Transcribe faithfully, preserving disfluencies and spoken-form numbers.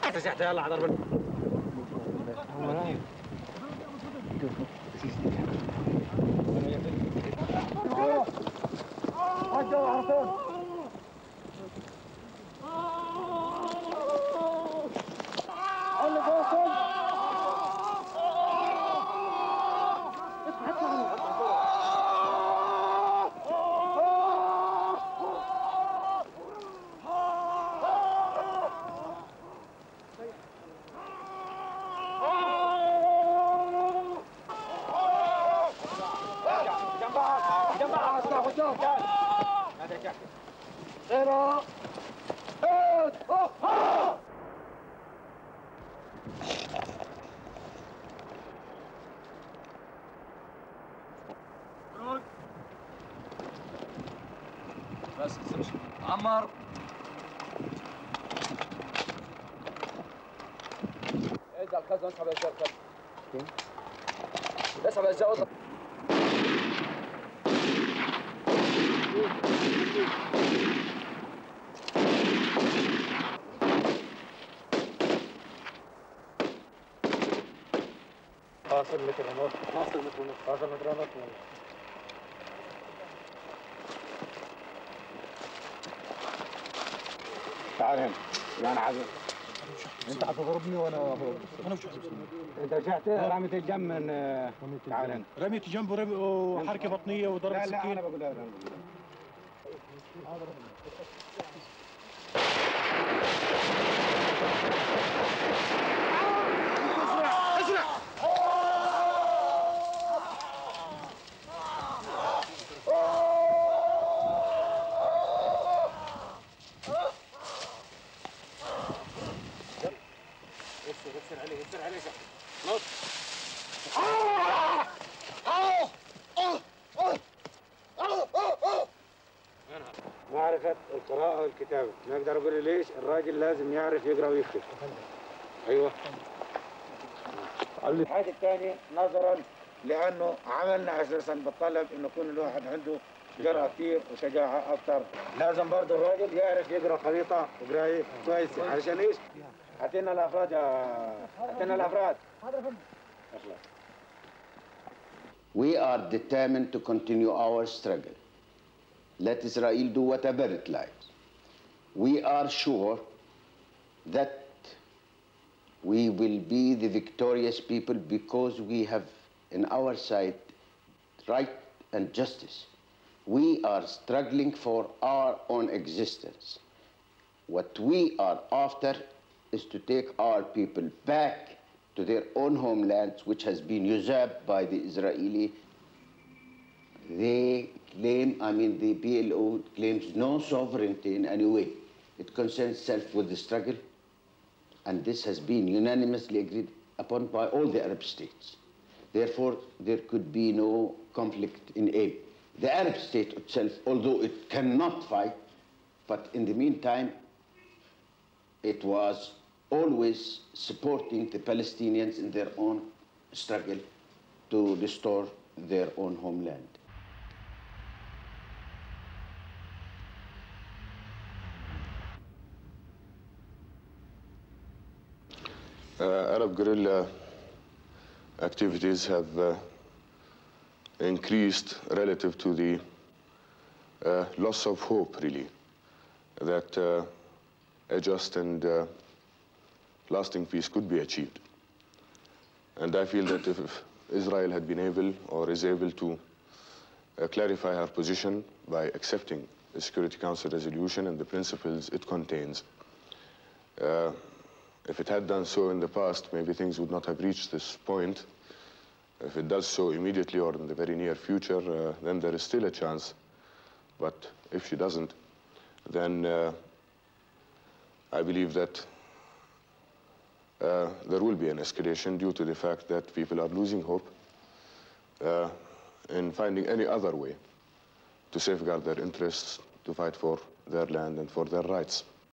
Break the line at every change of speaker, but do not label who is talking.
رجعت يلا على ضرب
بس عمر ارجع الخزنه اسحب الاشياء اسحب الاشياء واضرب
فاصل متر ونص فاصل متر ونص فاصل متر ونص تعال هنا انا عايز انت هتضربني وانا هضربك انا مش هضربك انت رجعت رميت الجنب من تعال هنا رميت الجنب ورمي وحركه بطنيه وضرب
لا
سكين
لا انا بقول لك
يسر عليه يسر عليه نط
معرفة القراءة والكتابة، ما أقدر أقول ليش الراجل لازم يعرف يقرأ ويكتب. أيوه. الحاجة الثانية نظرا لأنه عملنا أساسا بالطلب إنه يكون الواحد عنده جرأة كثير وشجاعة أكثر، لازم برضه الراجل يعرف يقرأ خريطة وقراية كويسة، علشان إيش؟ أعطينا الأفراد يا أعطينا الأفراد.
We are determined to continue our struggle. Let Israel do whatever it likes. We are sure that we will be the victorious people because we have in our side right and justice. We are struggling for our own existence. What we are after is to take our people back to their own homelands, which has been usurped by the Israeli. They claim, I mean, the P L O claims no sovereignty in any way. It concerns itself with the struggle, and this has been unanimously agreed upon by all the Arab states. Therefore, there could be no conflict in aim. The Arab state itself, although it cannot fight, but in the meantime, it was always supporting the Palestinians in their own struggle to restore their own homeland.
Uh, Arab guerrilla activities have uh, increased relative to the uh, loss of hope, really, that uh, a just and uh, lasting peace could be achieved. And I feel that if Israel had been able or is able to uh, clarify her position by accepting the Security Council resolution and the principles it contains, uh, if it had done so in the past, maybe things would not have reached this point. If it does so immediately or in the very near future, uh, then there is still a chance. But if she doesn't, then uh, I believe that Uh, there will be an escalation due to the fact that people are losing hope uh, in finding any other way to safeguard their interests, to fight for their land and for their rights.